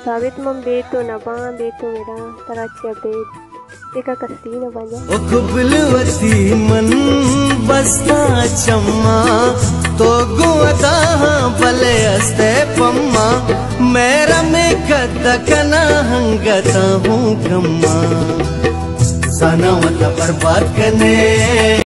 Sabit membeto na bang beto mera taracha bet eka kasti na banja. O kubilwati man basta chamma to guata bale aste pamma mera me kadakana hangata हूँ कम्मा साना मतलब बर्बाद करने